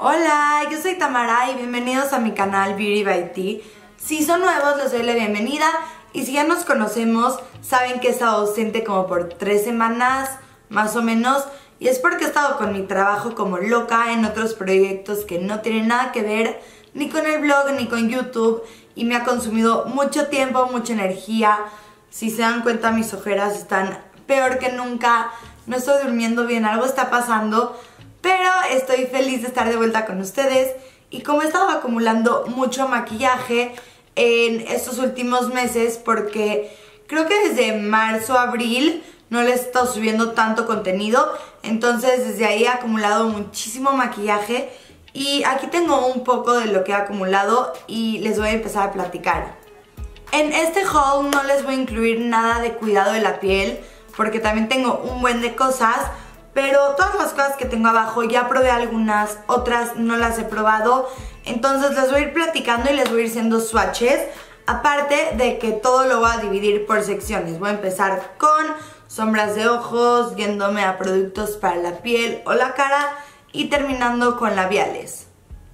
Hola, yo soy Tamara y bienvenidos a mi canal Beauty by T. Si son nuevos, les doy la bienvenida y si ya nos conocemos, saben que he estado ausente como por 3 semanas, más o menos, y es porque he estado con mi trabajo como loca en otros proyectos que no tienen nada que ver ni con el blog ni con YouTube y me ha consumido mucho tiempo, mucha energía. Si se dan cuenta, mis ojeras están peor que nunca, no estoy durmiendo bien, algo está pasando. Pero estoy feliz de estar de vuelta con ustedes y como he estado acumulando mucho maquillaje en estos últimos meses porque creo que desde marzo, abril no les he estado subiendo tanto contenido, entonces desde ahí he acumulado muchísimo maquillaje y aquí tengo un poco de lo que he acumulado y les voy a empezar a platicar. En este haul no les voy a incluir nada de cuidado de la piel porque también tengo un buen de cosas. Pero todas las cosas que tengo abajo ya probé algunas, otras no las he probado. Entonces les voy a ir platicando y les voy a ir haciendo swatches. Aparte de que todo lo voy a dividir por secciones. Voy a empezar con sombras de ojos, yéndome a productos para la piel o la cara y terminando con labiales.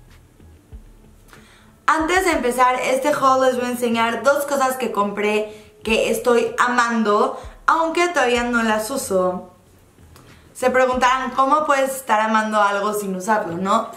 Antes de empezar este haul les voy a enseñar dos cosas que compré que estoy amando, aunque todavía no las uso. Se preguntarán, ¿cómo puedes estar amando algo sin usarlo, no?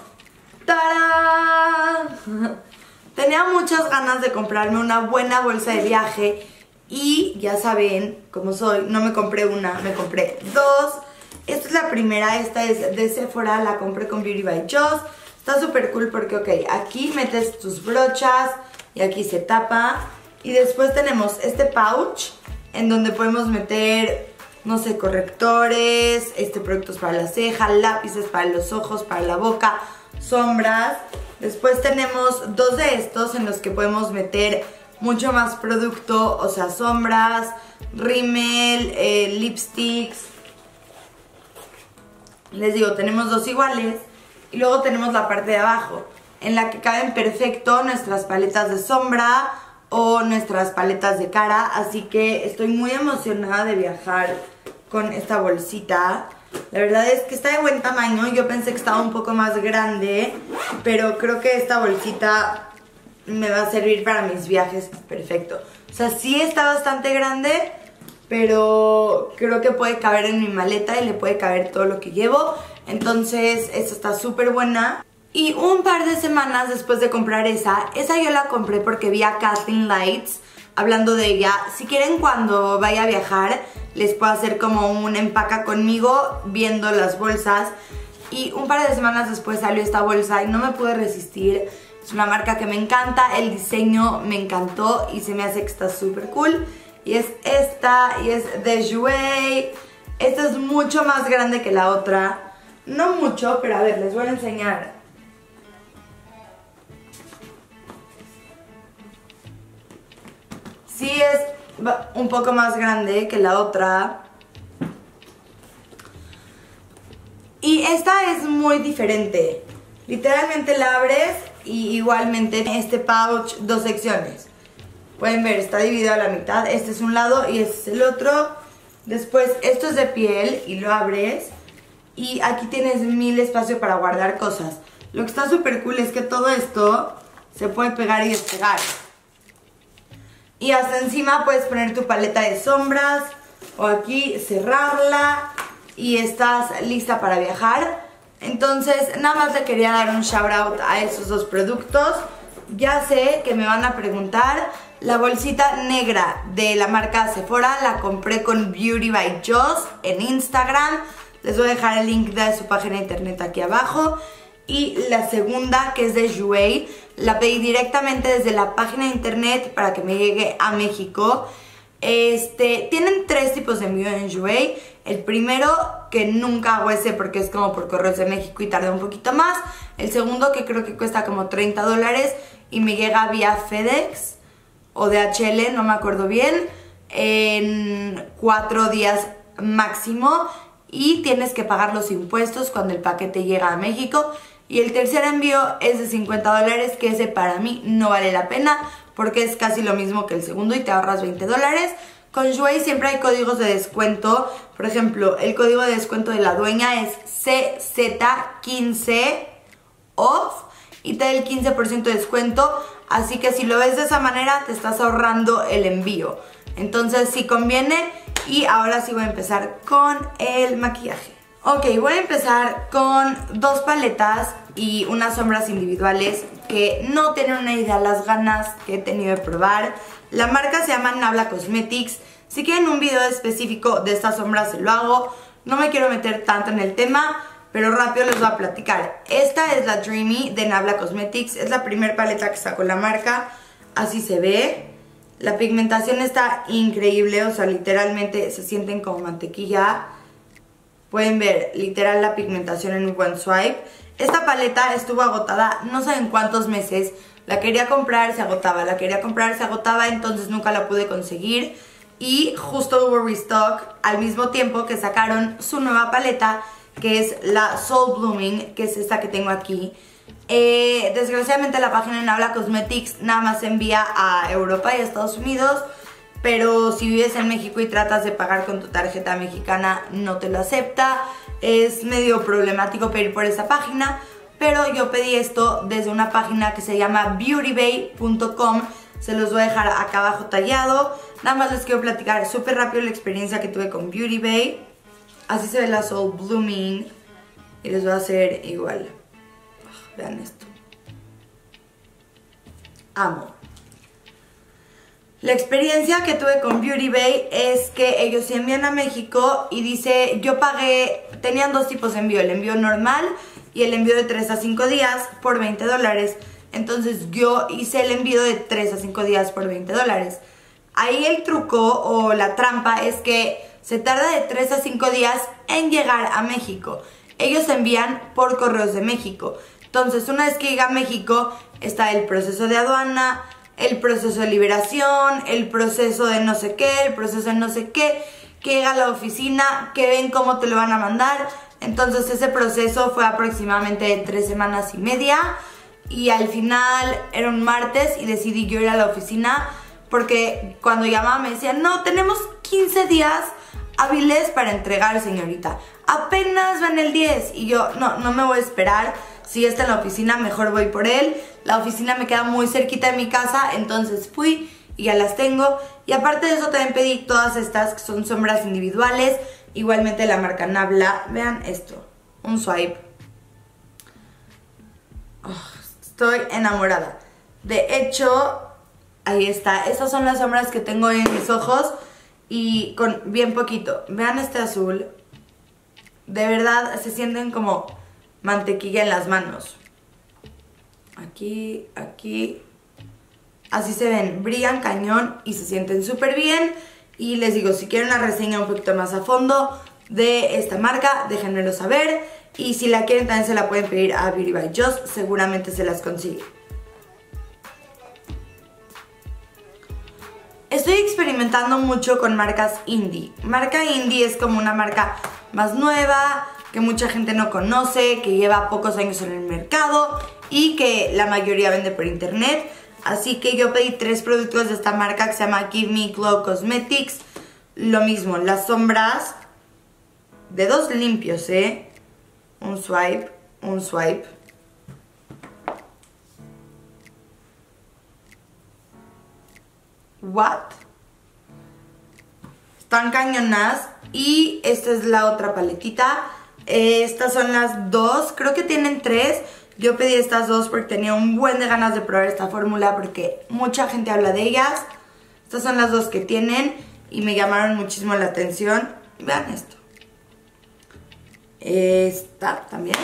¡Tarán! Tenía muchas ganas de comprarme una buena bolsa de viaje y ya saben cómo soy, no me compré una, me compré dos. Esta es la primera, esta es de Sephora, la compré con Beauty by Joss. Está súper cool porque, ok, aquí metes tus brochas y aquí se tapa. Y después tenemos este pouch en donde podemos meter, no sé, correctores, productos para la ceja, lápices para los ojos, para la boca, sombras. Después tenemos dos de estos en los que podemos meter mucho más producto, o sea, sombras, rímel, lipsticks. Les digo, tenemos dos iguales y luego tenemos la parte de abajo en la que caben perfecto nuestras paletas de sombra o nuestras paletas de cara, así que estoy muy emocionada de viajar con esta bolsita. La verdad es que está de buen tamaño, yo pensé que estaba un poco más grande, pero creo que esta bolsita me va a servir para mis viajes perfecto. O sea, sí está bastante grande, pero creo que puede caber en mi maleta y le puede caber todo lo que llevo, entonces esta está súper buena. Y un par de semanas después de comprar esa yo la compré porque vi a Kathleen Lights hablando de ella. Si quieren, cuando vaya a viajar les puedo hacer como un empaca conmigo viendo las bolsas. Y un par de semanas después salió esta bolsa y no me pude resistir. Es una marca que me encanta, el diseño me encantó y se me hace que está súper cool. Y es esta, y es de Jouer. Esta es mucho más grande que la otra. No mucho, pero a ver, les voy a enseñar. Sí es un poco más grande que la otra. Y esta es muy diferente. Literalmente la abres y igualmente en este pouch dos secciones. Pueden ver, está dividido a la mitad. Este es un lado y este es el otro. Después esto es de piel y lo abres. Y aquí tienes mil espacio para guardar cosas. Lo que está súper cool es que todo esto se puede pegar y despegar. Y hasta encima puedes poner tu paleta de sombras o aquí cerrarla y estás lista para viajar. Entonces nada más le quería dar un shout out a esos dos productos. Ya sé que me van a preguntar, la bolsita negra de la marca Sephora la compré con Beauty by Joss en Instagram. Les voy a dejar el link de su página de internet aquí abajo. Y la segunda, que es de Jouer, la pedí directamente desde la página de internet para que me llegue a México. Tienen 3 tipos de envío en Jouer. El primero, que nunca hago ese porque es como por correos de México y tarda un poquito más. El segundo, que creo que cuesta como $30 y me llega vía FedEx o DHL, no me acuerdo bien, en 4 días máximo. Y tienes que pagar los impuestos cuando el paquete llega a México. Y el tercer envío es de $50, que ese para mí no vale la pena porque es casi lo mismo que el segundo y te ahorras $20. Con Jouer siempre hay códigos de descuento. Por ejemplo, el código de descuento de la dueña es CZ15 off y te da el 15% de descuento. Así que si lo ves de esa manera, te estás ahorrando el envío. Entonces sí conviene. Y ahora sí voy a empezar con el maquillaje. Ok, voy a empezar con dos paletas y unas sombras individuales que no tienen una idea las ganas que he tenido de probar. La marca se llama Nabla Cosmetics. Si quieren un video específico de estas sombras se lo hago. No me quiero meter tanto en el tema, pero rápido les voy a platicar. Esta es la Dreamy de Nabla Cosmetics. Es la primera paleta que sacó la marca. Así se ve. La pigmentación está increíble, o sea, literalmente se sienten como mantequilla. Pueden ver literal la pigmentación en un buen swipe. Esta paleta estuvo agotada no saben cuántos meses. La quería comprar, se agotaba, la quería comprar, se agotaba, entonces nunca la pude conseguir. Y justo hubo restock al mismo tiempo que sacaron su nueva paleta, que es la Soul Blooming, que es esta que tengo aquí. Desgraciadamente la página de Nabla Cosmetics nada más se envía a Europa y a Estados Unidos, pero si vives en México y tratas de pagar con tu tarjeta mexicana no te lo acepta. Es medio problemático pedir por esta página, pero yo pedí esto desde una página que se llama beautybay.com. Se los voy a dejar acá abajo tallado. Nada más les quiero platicar súper rápido la experiencia que tuve con Beauty Bay. Así se ve la Soul Blooming y les voy a hacer igual. Vean esto. Amo. La experiencia que tuve con Beauty Bay es que ellos se envían a México y dice, yo pagué, tenían dos tipos de envío, el envío normal y el envío de 3 a 5 días por $20. Entonces yo hice el envío de 3 a 5 días por $20. Ahí el truco o la trampa es que se tarda de 3 a 5 días en llegar a México. Ellos envían por Correos de México. Entonces, una vez que llega a México, está el proceso de aduana, el proceso de liberación, el proceso de no sé qué, el proceso de no sé qué, que llega a la oficina, que ven cómo te lo van a mandar. Entonces, ese proceso fue aproximadamente de 3 semanas y media. Y al final era un martes y decidí yo ir a la oficina porque cuando llamaba me decían, no, tenemos 15 días hábiles para entregar, señorita. Apenas van el 10. Y yo, no me voy a esperar. Si está en la oficina, mejor voy por él. La oficina me queda muy cerquita de mi casa, entonces fui y ya las tengo. Y aparte de eso también pedí todas estas que son sombras individuales. Igualmente la marca Nabla. Vean esto, un swipe. Oh, estoy enamorada. De hecho, ahí está. Estas son las sombras que tengo en mis ojos y con bien poquito. Vean este azul. De verdad se sienten como mantequilla en las manos. Aquí, aquí. Así se ven, brillan cañón y se sienten súper bien. Y les digo, si quieren una reseña un poquito más a fondo de esta marca, déjenmelo saber. Y si la quieren también se la pueden pedir a Beauty by Joss, seguramente se las consigue. Estoy experimentando mucho con marcas indie. Marca indie es como una marca más nueva, que mucha gente no conoce, que lleva pocos años en el mercado y que la mayoría vende por internet. Así que yo pedí 3 productos de esta marca que se llama Give Me Glow Cosmetics. Lo mismo, las sombras, dedos limpios, un swipe, un swipe. What? Están cañonas. Y esta es la otra paletita. Estas son las dos, creo que tienen 3. Yo pedí estas 2 porque tenía un buen de ganas de probar esta fórmula porque mucha gente habla de ellas. Estas son las 2 que tienen y me llamaron muchísimo la atención. Vean esto. Esta también.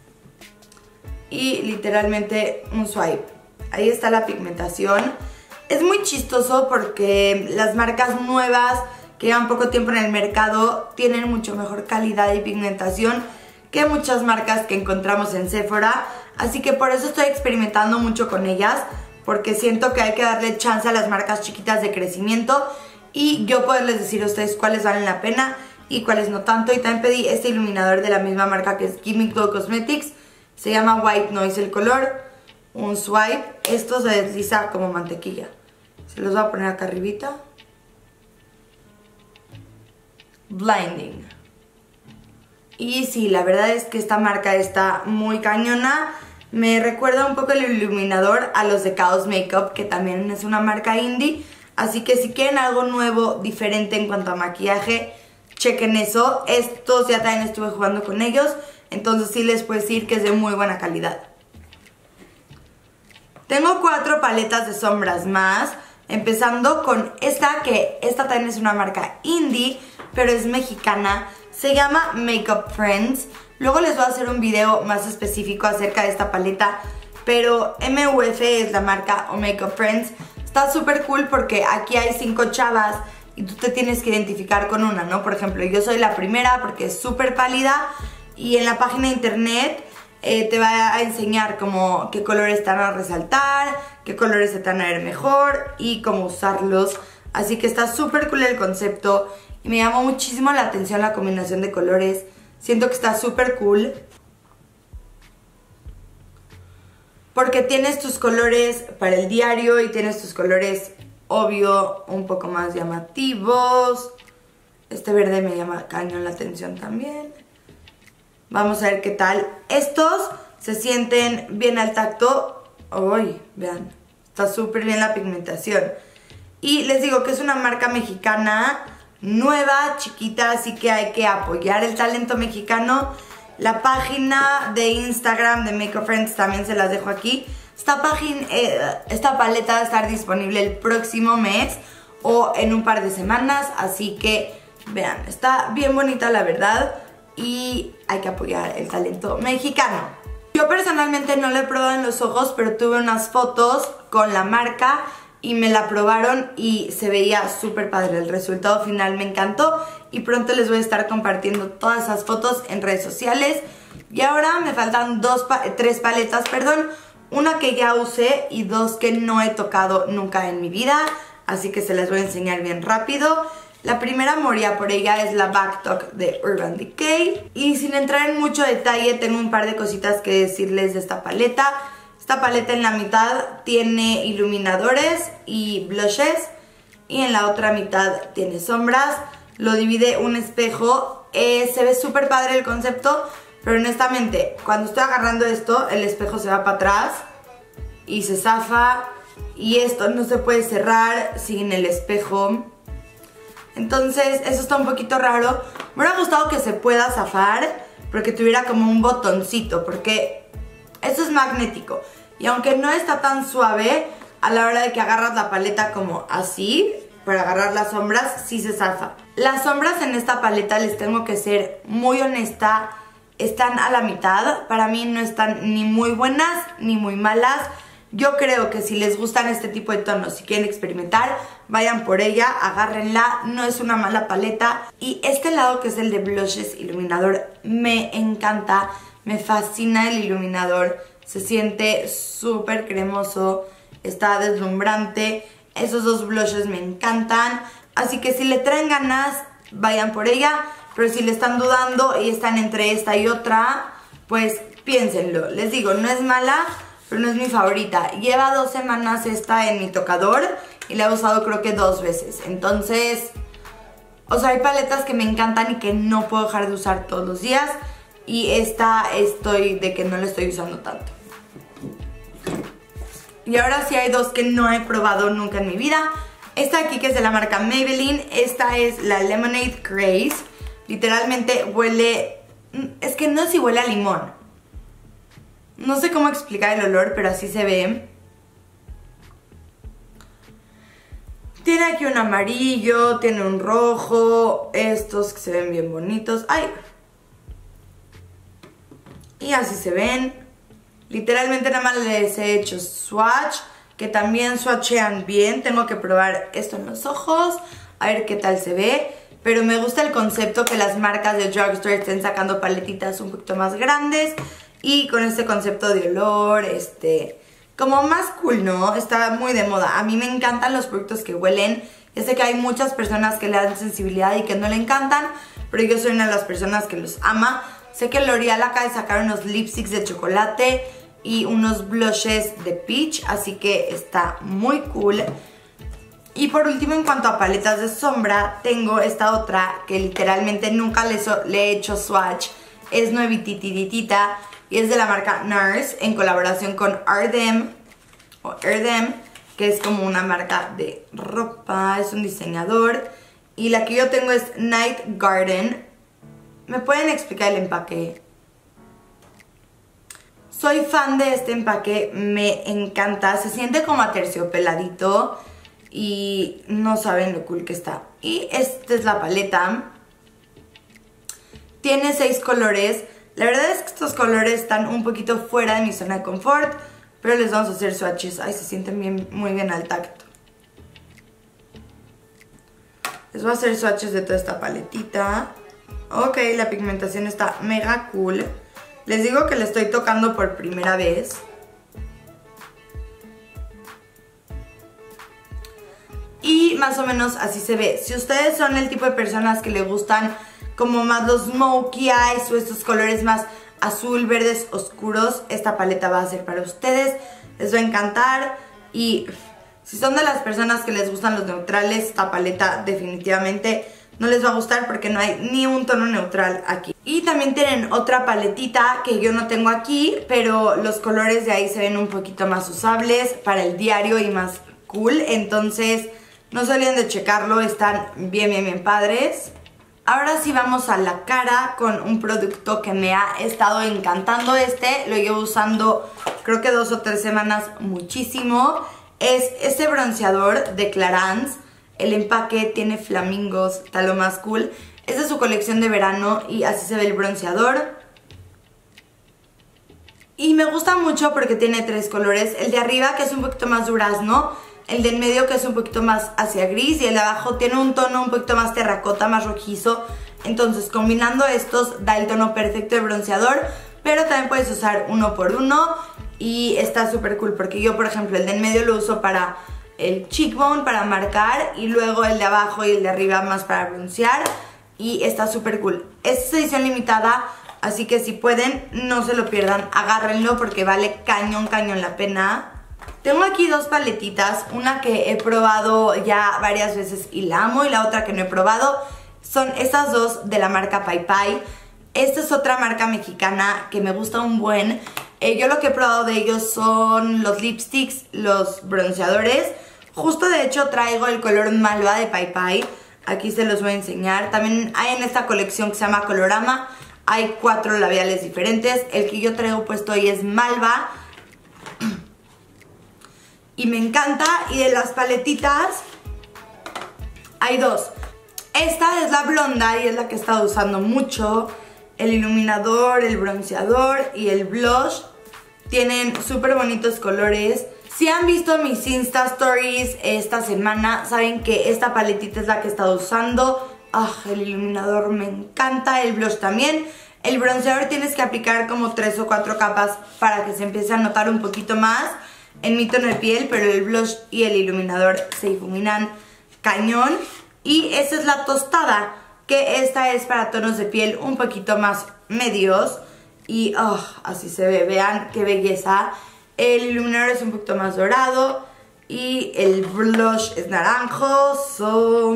Y literalmente un swipe. Ahí está la pigmentación. Es muy chistoso porque las marcas nuevas que llevan poco tiempo en el mercado tienen mucho mejor calidad y pigmentación que muchas marcas que encontramos en Sephora. Así que por eso estoy experimentando mucho con ellas, porque siento que hay que darle chance a las marcas chiquitas de crecimiento y yo poderles decir a ustedes cuáles valen la pena y cuáles no tanto. Y también pedí este iluminador de la misma marca que es Give Me Glow Cosmetics. Se llama White Noise el color. Un swipe. Esto se desliza como mantequilla. Se los voy a poner acá arribita. Blinding. Y sí, la verdad es que esta marca está muy cañona. Me recuerda un poco el iluminador a los de Chaos Makeup, que también es una marca indie. Así que si quieren algo nuevo, diferente en cuanto a maquillaje, chequen eso. Estos ya también estuve jugando con ellos, entonces sí les puedo decir que es de muy buena calidad. Tengo 4 paletas de sombras más, empezando con esta, que esta también es una marca indie, pero es mexicana. Se llama Makeup Friends. Luego les voy a hacer un video más específico acerca de esta paleta, pero MUF es la marca, o Makeup Friends. Está súper cool porque aquí hay 5 chavas y tú te tienes que identificar con una, ¿no? Por ejemplo, yo soy la primera porque es súper pálida, y en la página de internet te va a enseñar como qué colores te van a resaltar, qué colores se te van a ver mejor y cómo usarlos. Así que está súper cool el concepto y me llamó muchísimo la atención la combinación de colores. Siento que está súper cool porque tienes tus colores para el diario y tienes tus colores, obvio, un poco más llamativos. Este verde me llama cañón la atención también. Vamos a ver qué tal. Estos se sienten bien al tacto. Uy, vean, está súper bien la pigmentación. Y les digo que es una marca mexicana, nueva, chiquita, así que hay que apoyar el talento mexicano. La página de Instagram de Makeup Friends también se las dejo aquí. Esta paleta va a estar disponible el próximo mes o en un par de semanas, así que vean, está bien bonita la verdad y hay que apoyar el talento mexicano. Yo personalmente no lo he probado en los ojos, pero tuve unas fotos con la marca y me la probaron y se veía súper padre. El resultado final me encantó y pronto les voy a estar compartiendo todas esas fotos en redes sociales. Y ahora me faltan 3 paletas, perdón. Una que ya usé y 2 que no he tocado nunca en mi vida, así que se las voy a enseñar bien rápido. La primera, moría por ella, es la Back Talk de Urban Decay. Y sin entrar en mucho detalle, tengo un par de cositas que decirles de esta paleta. Esta paleta en la mitad tiene iluminadores y blushes y en la otra mitad tiene sombras. Lo divide un espejo. Se ve súper padre el concepto, pero honestamente cuando estoy agarrando esto, el espejo se va para atrás y se zafa, y esto no se puede cerrar sin el espejo. Entonces eso está un poquito raro. Me hubiera gustado que se pueda zafar, pero que tuviera como un botoncito, porque esto es magnético. Y aunque no está tan suave, a la hora de que agarras la paleta como así, para agarrar las sombras, sí se zafa. Las sombras en esta paleta, les tengo que ser muy honesta, están a la mitad. Para mí no están ni muy buenas ni muy malas. Yo creo que si les gustan este tipo de tonos, si quieren experimentar, vayan por ella, agárrenla, no es una mala paleta. Y este lado, que es el de blushes iluminador, me encanta, me fascina el iluminador. Se siente súper cremoso, está deslumbrante. Esos 2 blushes me encantan, así que si le traen ganas, vayan por ella. Pero si le están dudando y están entre esta y otra, pues piénsenlo. Les digo, no es mala, pero no es mi favorita. Lleva 2 semanas esta en mi tocador y la he usado creo que 2 veces. Entonces, o sea, hay paletas que me encantan y que no puedo dejar de usar todos los días. Y esta estoy de que no la estoy usando tanto. Y ahora sí hay 2 que no he probado nunca en mi vida. Esta aquí, que es de la marca Maybelline. Esta es la Lemonade Craze. Literalmente huele... es que no sé si huele a limón. No sé cómo explicar el olor, pero así se ve. Tiene aquí un amarillo, tiene un rojo, estos que se ven bien bonitos. ¡Ay! Y así se ven. Literalmente nada más les he hecho swatch, que también swatchean bien. Tengo que probar esto en los ojos, a ver qué tal se ve. Pero me gusta el concepto que las marcas de drugstore estén sacando paletitas un poquito más grandes. Y con este concepto de olor, como más cool, ¿no? Está muy de moda. A mí me encantan los productos que huelen. Ya sé que hay muchas personas que le dan sensibilidad y que no le encantan, pero yo soy una de las personas que los ama. Sé que L'Oreal acaba de sacar unos lipsticks de chocolate y unos blushes de peach, así que está muy cool. Y por último, en cuanto a paletas de sombra, tengo esta otra que literalmente nunca le he hecho swatch. Es nuevitititita y es de la marca NARS en colaboración con Ardem, que es como una marca de ropa, es un diseñador. Y la que yo tengo es Night Garden. ¿Me pueden explicar el empaque? Soy fan de este empaque, me encanta, se siente como aterciopeladito y no saben lo cool que está. Y esta es la paleta. Tiene 6 colores. La verdad es que estos colores están un poquito fuera de mi zona de confort, pero les vamos a hacer swatches. Ay, se sienten bien, muy bien al tacto. Les voy a hacer swatches de toda esta paletita. Ok, la pigmentación está mega cool. Les digo que le estoy tocando por primera vez. Y más o menos así se ve. Si ustedes son el tipo de personas que le gustan como más los smokey eyes o estos colores más azul, verdes, oscuros, esta paleta va a ser para ustedes. Les va a encantar. Y si son de las personas que les gustan los neutrales, esta paleta definitivamente no les va a gustar porque no hay ni un tono neutral aquí. Y también tienen otra paletita que yo no tengo aquí, pero los colores de ahí se ven un poquito más usables para el diario y más cool. Entonces no se olviden de checarlo, están bien padres. Ahora sí vamos a la cara con un producto que me ha estado encantando. Lo llevo usando creo que 2 o 3 semanas muchísimo. Es este bronceador de Clarins. El empaque tiene flamingos, está lo más cool. Es de su colección de verano y así se ve el bronceador. Y me gusta mucho porque tiene 3 colores. El de arriba, que es un poquito más durazno. El de en medio, que es un poquito más hacia gris. Y el de abajo tiene un tono un poquito más terracota, más rojizo. Entonces combinando estos da el tono perfecto de bronceador. Pero también puedes usar uno por uno. Y está súper cool porque yo, por ejemplo, el de en medio lo uso para el cheekbone, para marcar, y luego el de abajo y el de arriba más para broncear, y está súper cool. Esta es edición limitada, así que si pueden, no se lo pierdan, agárrenlo porque vale cañón la pena. Tengo aquí 2 paletitas, una que he probado ya varias veces y la amo, y la otra que no he probado. Son estas 2 de la marca Pai Pai. Esta es otra marca mexicana que me gusta un buen. Yo lo que he probado de ellos son los lipsticks, los bronceadores. Justo de hecho traigo el color Malva de Pai Pai. Aquí se los voy a enseñar. También hay en esta colección que se llama Colorama. Hay 4 labiales diferentes. El que yo traigo puesto hoy es Malva. Y me encanta. Y de las paletitas hay 2. Esta es la blonda y es la que he estado usando mucho. El iluminador, el bronceador y el blush tienen súper bonitos colores. Si han visto mis Insta Stories esta semana, saben que esta paletita es la que he estado usando. El iluminador me encanta, el blush también. El bronceador tienes que aplicar como 3 o 4 capas para que se empiece a notar un poquito más en mi tono de piel, pero el blush y el iluminador se difuminan cañón. Y esa es la tostada, que esta es para tonos de piel un poquito más medios. Y así se ve, vean qué belleza. El iluminador es un poquito más dorado y el blush es naranjoso.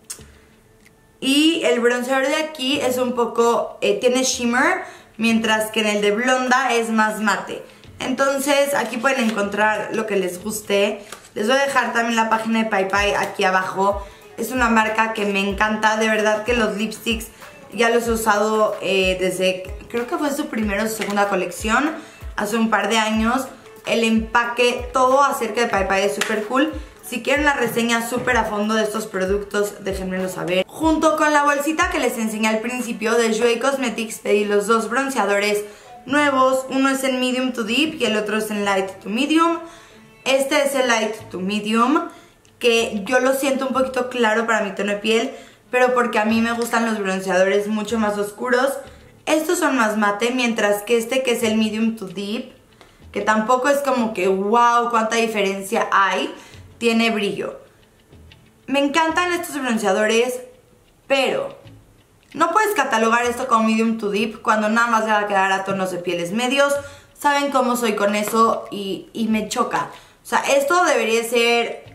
Y el bronceador de aquí es un poco, tiene shimmer, mientras que en el de blonda es más mate. Entonces aquí pueden encontrar lo que les guste. Les voy a dejar también la página de Pai Pai aquí abajo. Es una marca que me encanta, de verdad que los lipsticks ya los he usado desde, creo que fue su primera o su segunda colección, hace un par de años. El empaque, todo acerca de Pai Pai es súper cool. Si quieren la reseña súper a fondo de estos productos, déjenmelo saber. Junto con la bolsita que les enseñé al principio de Jouer Cosmetics, pedí los 2 bronceadores nuevos. Uno es en Medium to Deep y el otro es en Light to Medium. Este es el Light to Medium, que yo lo siento un poquito claro para mi tono de piel, pero porque a mí me gustan los bronceadores mucho más oscuros. Estos son más mate, mientras que este, que es el Medium to Deep, que tampoco es como que wow, cuánta diferencia hay, tiene brillo. Me encantan estos bronceadores, pero no puedes catalogar esto como Medium to Deep cuando nada más le va a quedar a tonos de pieles medios. Saben cómo soy con eso y me choca. O sea, esto debería ser...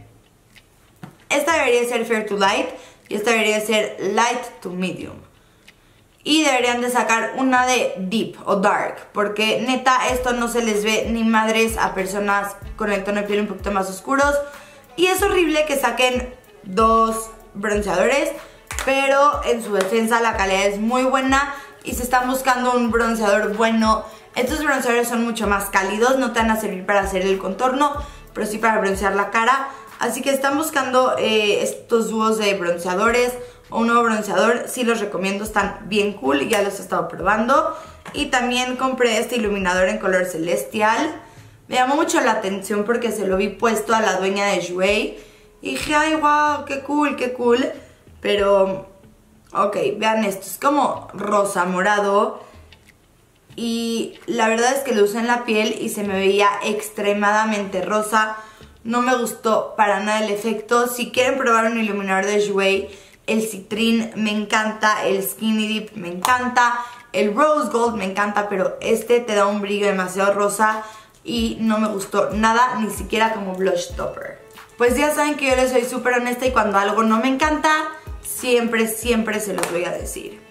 Esta debería ser Fair to Light y esta debería ser Light to Medium. Y deberían de sacar una de Deep o Dark, porque neta esto no se les ve ni madres a personas con el tono de piel un poquito más oscuros. Y es horrible que saquen 2 bronceadores, pero en su defensa la calidad es muy buena. Y si están buscando un bronceador bueno, estos bronceadores son mucho más cálidos, no te van a servir para hacer el contorno, pero sí para broncear la cara. Así que están buscando estos dúos de bronceadores o un nuevo bronceador, sí los recomiendo, están bien cool, ya los he estado probando. Y también compré este iluminador en color celestial. Me llamó mucho la atención porque se lo vi puesto a la dueña de Jouer y dije, ay, wow, qué cool, qué cool. Pero, ok, vean esto, es como rosa morado. Y la verdad es que lo usé en la piel y se me veía extremadamente rosa. No me gustó para nada el efecto. Si quieren probar un iluminador de Jouer, el Citrin me encanta, el Skinny Dip me encanta, el Rose Gold me encanta, pero este te da un brillo demasiado rosa y no me gustó nada, ni siquiera como blush topper. Pues ya saben que yo les soy súper honesta y cuando algo no me encanta, siempre se los voy a decir.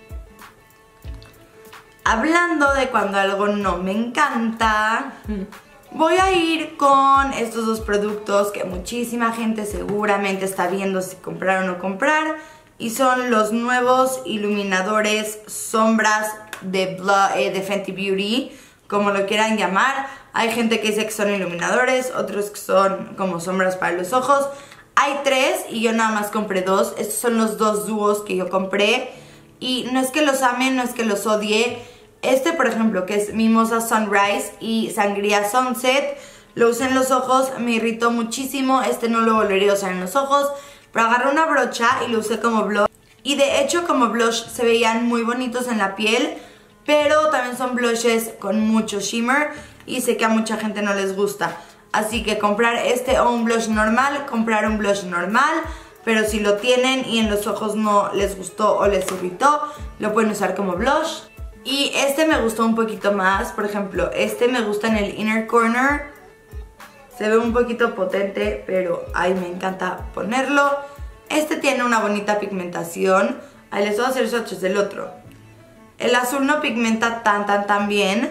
Hablando de cuando algo no me encanta, voy a ir con estos 2 productos que muchísima gente seguramente está viendo si comprar o no comprar. Y son los nuevos iluminadores sombras de Fenty Beauty, como lo quieran llamar. Hay gente que dice que son iluminadores, otros que son como sombras para los ojos. Hay 3 y yo nada más compré 2. Estos son los 2 dúos que yo compré. Y no es que los ame, no es que los odie. Este, por ejemplo, que es Mimosa Sunrise y Sangría Sunset, lo usé en los ojos, me irritó muchísimo. Este no lo volvería a usar en los ojos, pero agarré una brocha y lo usé como blush. Y de hecho como blush se veían muy bonitos en la piel, pero también son blushes con mucho shimmer y sé que a mucha gente no les gusta. Así que comprar este o un blush normal, comprar un blush normal. Pero si lo tienen y en los ojos no les gustó o les irritó, lo pueden usar como blush. Y este me gustó un poquito más, por ejemplo, este me gusta en el inner corner. Se ve un poquito potente, pero ay, me encanta ponerlo. Este tiene una bonita pigmentación. Ahí les voy a hacer swatches del otro. El azul no pigmenta tan bien,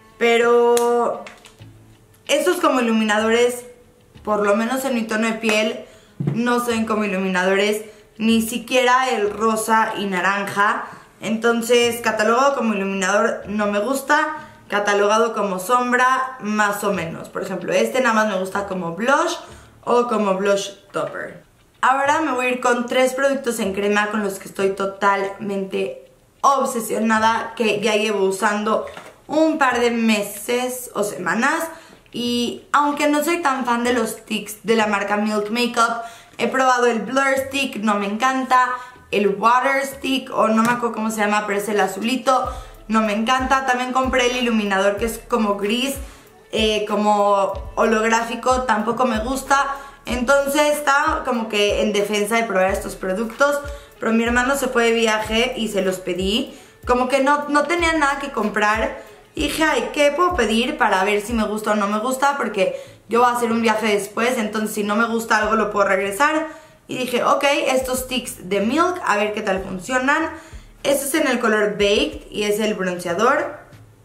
pero estos como iluminadores, por lo menos en mi tono de piel, no se ven como iluminadores, ni siquiera el rosa y naranja. Entonces, catalogado como iluminador no me gusta, catalogado como sombra más o menos. Por ejemplo, este nada más me gusta como blush o como blush topper. Ahora me voy a ir con 3 productos en crema con los que estoy totalmente obsesionada, que ya llevo usando un par de meses o semanas. Y aunque no soy tan fan de los sticks de la marca Milk Makeup, he probado el Blur Stick, no me encanta. El Water Stick, o no me acuerdo cómo se llama, pero es el azulito, no me encanta. También compré el iluminador que es como gris, como holográfico, tampoco me gusta. Entonces está como que en defensa de probar estos productos. Pero mi hermano se fue de viaje y se los pedí. Como que no tenía nada que comprar. Y dije, ay, ¿qué puedo pedir para ver si me gusta o no me gusta? Porque yo voy a hacer un viaje después, entonces si no me gusta algo lo puedo regresar. Y dije, ok, estos sticks de Milk, a ver qué tal funcionan. Este es en el color Baked y es el bronceador.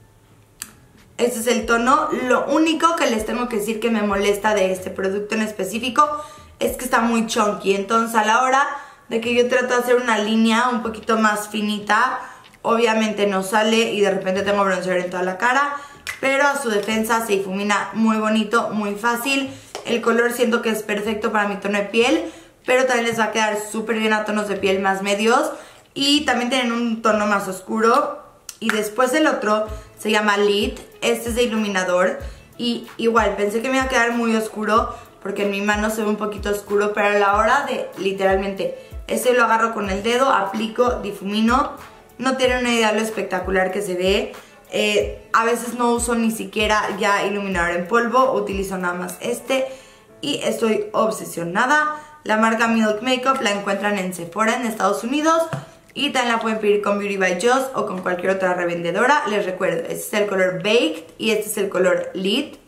Este es el tono. Lo único que les tengo que decir que me molesta de este producto en específico es que está muy chunky. Entonces a la hora de que yo trato de hacer una línea un poquito más finita, obviamente no sale y de repente tengo bronceador en toda la cara. Pero a su defensa se difumina muy bonito, muy fácil. El color siento que es perfecto para mi tono de piel, pero también les va a quedar súper bien a tonos de piel más medios. Y también tienen un tono más oscuro. Y después el otro se llama Lit. Este es de iluminador. Y igual, pensé que me iba a quedar muy oscuro porque en mi mano se ve un poquito oscuro. Pero a la hora de, literalmente, este lo agarro con el dedo, aplico, difumino. No tienen una idea de lo espectacular que se ve. A veces no uso ni siquiera ya iluminador en polvo. Utilizo nada más este. Y estoy obsesionada. La marca Milk Makeup la encuentran en Sephora en Estados Unidos y también la pueden pedir con Beauty by Joss o con cualquier otra revendedora. Les recuerdo, este es el color Baked y este es el color Lit.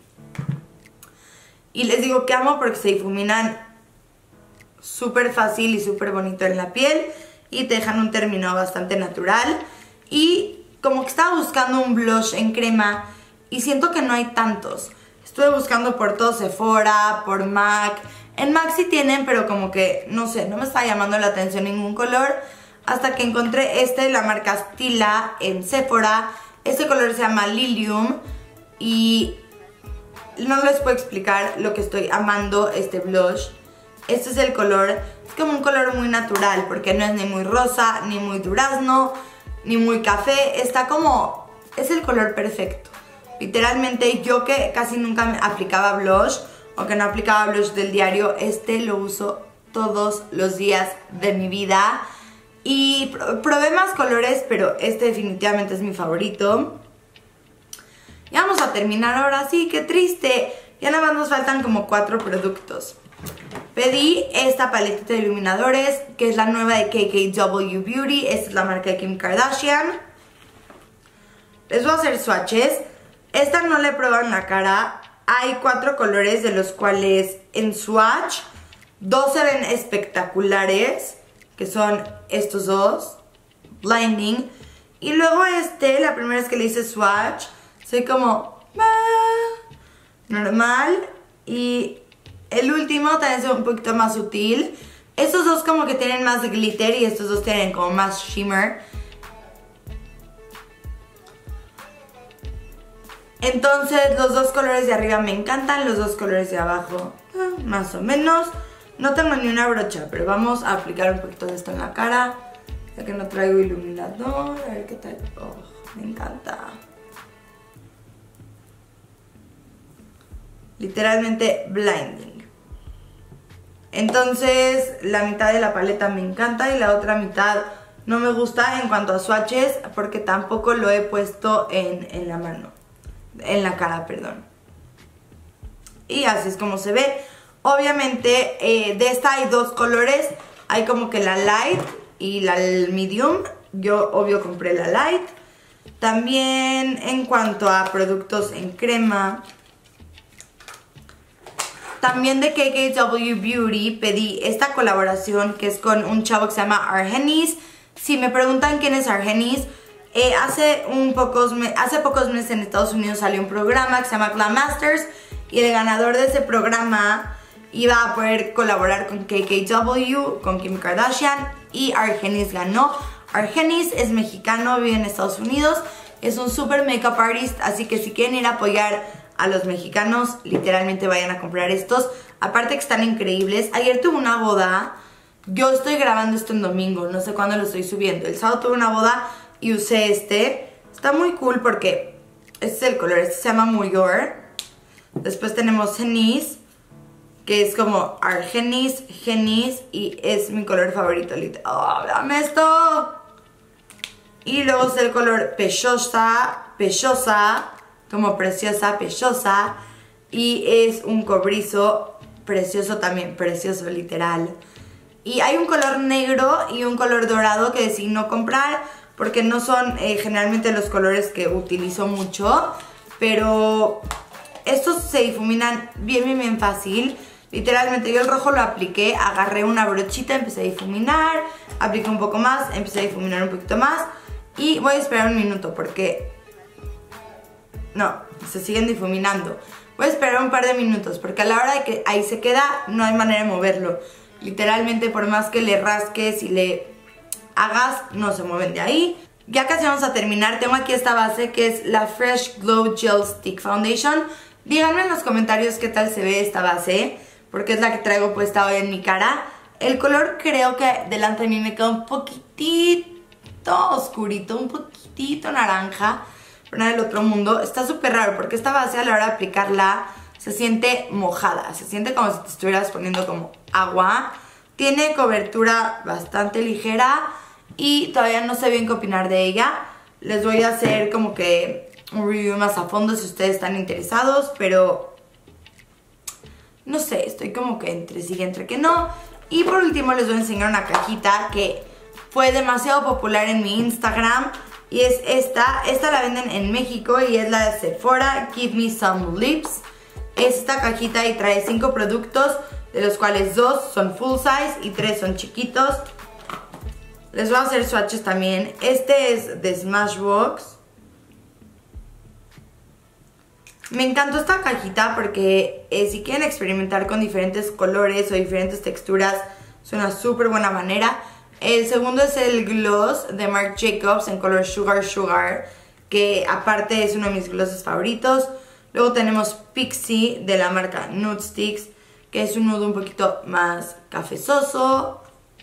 Y les digo que amo porque se difuminan súper fácil y súper bonito en la piel y te dejan un terminado bastante natural. Y como que estaba buscando un blush en crema y siento que no hay tantos. Estuve buscando por todo Sephora, por MAC. En MAC sí tienen, pero como que, no sé, no me estaba llamando la atención ningún color. Hasta que encontré este de la marca Stila en Sephora. Este color se llama Lilium. Y no les puedo explicar lo que estoy amando este blush. Este es el color, es como un color muy natural, porque no es ni muy rosa, ni muy durazno, ni muy café. Está como, es el color perfecto. Literalmente yo que casi nunca aplicaba blush, o que no aplicaba blush del diario, este lo uso todos los días de mi vida. Y probé más colores, pero este definitivamente es mi favorito. Y vamos a terminar ahora sí, qué triste. Ya nada más nos faltan como 4 productos. Pedí esta paletita de iluminadores, que es la nueva de KKW Beauty. Esta es la marca de Kim Kardashian. Les voy a hacer swatches. Esta no la he probado en la cara. Hay 4 colores, de los cuales en swatch 2 se ven espectaculares, que son estos dos, Blinding. Y luego la primera vez que le hice swatch, soy como normal. Y el último también es un poquito más sutil. Estos dos como que tienen más glitter y estos dos tienen como más shimmer. Entonces los dos colores de arriba me encantan, los dos colores de abajo más o menos. No tengo ni una brocha, pero vamos a aplicar un poquito de esto en la cara, ya que no traigo iluminador. A ver qué tal. Oh, me encanta. Literalmente blinding. Entonces la mitad de la paleta me encanta y la otra mitad no me gusta en cuanto a swatches, porque tampoco lo he puesto en la mano, en la cara, perdón. Y así es como se ve. Obviamente de esta hay 2 colores. Hay como que la light y la medium. Yo obvio compré la light. También en cuanto a productos en crema, también de KKW Beauty pedí esta colaboración, que es con un chavo que se llama Argenis. Si me preguntan quién es Argenis, hace pocos meses en Estados Unidos salió un programa que se llama Glam Masters, y el ganador de ese programa iba a poder colaborar con KKW, con Kim Kardashian, y Argenis ganó. Argenis es mexicano, vive en Estados Unidos, es un super makeup artist, así que si quieren ir a apoyar a los mexicanos, literalmente vayan a comprar estos. Aparte que están increíbles. Ayer tuve una boda. Yo estoy grabando esto en domingo, no sé cuándo lo estoy subiendo. El sábado tuve una boda y usé este. Está muy cool porque este es el color, este se llama Muyor. Después tenemos Genis, que es como Argenis, Genis, y es mi color favorito. ¡Oh, dame esto! Y luego es el color Pechosa, como preciosa, pechosa. Y es un cobrizo precioso también, precioso literal. Y hay un color negro y un color dorado que decidí no comprar, porque no son generalmente los colores que utilizo mucho. Pero estos se difuminan bien fácil. Literalmente yo el rojo lo apliqué, agarré una brochita, empecé a difuminar, apliqué un poco más, empecé a difuminar un poquito más. Y voy a esperar un minuto porque no, se siguen difuminando. Voy a esperar un par de minutos porque a la hora de que ahí se queda no hay manera de moverlo. Literalmente por más que le rasques y le hagas, no se mueven de ahí. Ya casi vamos a terminar. Tengo aquí esta base que es la Fresh Glow Gel Stick Foundation. Díganme en los comentarios qué tal se ve esta base, porque es la que traigo puesta hoy en mi cara. El color creo que delante de mí me queda un poquitito oscurito, un poquitito naranja, pero nada del otro mundo. Está súper raro porque esta base a la hora de aplicarla se siente mojada, se siente como si te estuvieras poniendo como agua. Tiene cobertura bastante ligera y todavía no sé bien qué opinar de ella. Les voy a hacer como que un review más a fondo si ustedes están interesados, pero no sé, estoy como que entre sí y entre que no. Y por último les voy a enseñar una cajita que fue demasiado popular en mi Instagram. Y es esta la venden en México y es la de Sephora, Give Me Some Lips. Esta cajita y trae 5 productos, de los cuales 2 son full size y 3 son chiquitos. Les voy a hacer swatches también. Este es de Smashbox. Me encantó esta cajita porque si quieren experimentar con diferentes colores o diferentes texturas, es una súper buena manera. El segundo es el gloss de Marc Jacobs en color Sugar Sugar, que aparte es uno de mis glosses favoritos. Luego tenemos Pixie de la marca Nude Sticks, que es un nude un poquito más cafezoso.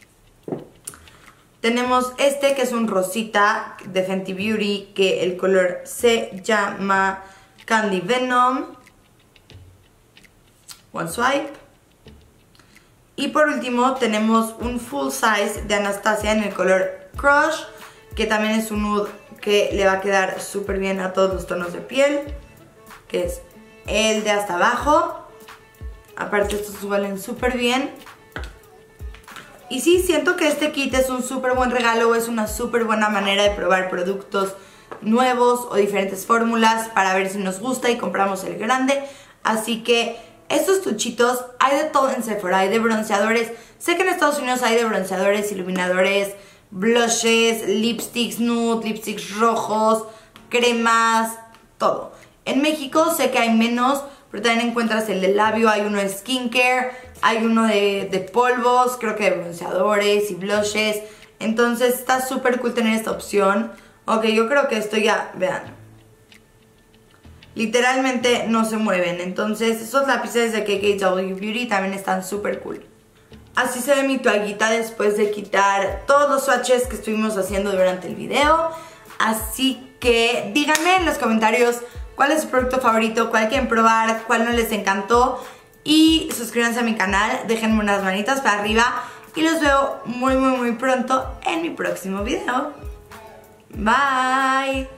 Tenemos este que es un rosita de Fenty Beauty, que el color se llama Candy Venom. One swipe. Y por último tenemos un full size de Anastasia en el color Crush, que también es un nude que le va a quedar súper bien a todos los tonos de piel, que es el de hasta abajo. Aparte estos huelen súper bien. Y sí, siento que este kit es un súper buen regalo, es una súper buena manera de probar productos nuevos o diferentes fórmulas para ver si nos gusta y compramos el grande. Así que estos tuchitos hay de todo en Sephora, hay de bronceadores. Sé que en Estados Unidos hay de bronceadores, iluminadores, blushes, lipsticks nude, lipsticks rojos, cremas, todo. En México sé que hay menos, pero también encuentras el de labio, hay uno de skincare, hay uno de polvos, creo que de bronceadores y blushes. Entonces está súper cool tener esta opción. Ok, yo creo que esto ya, vean, literalmente no se mueven. Entonces esos lápices de KKW Beauty también están súper cool. Así se ve mi toallita después de quitar todos los swatches que estuvimos haciendo durante el video. Así que díganme en los comentarios cuál es su producto favorito, cuál quieren probar, cuál no les encantó. Y suscríbanse a mi canal, déjenme unas manitas para arriba. Y los veo muy pronto en mi próximo video. Bye.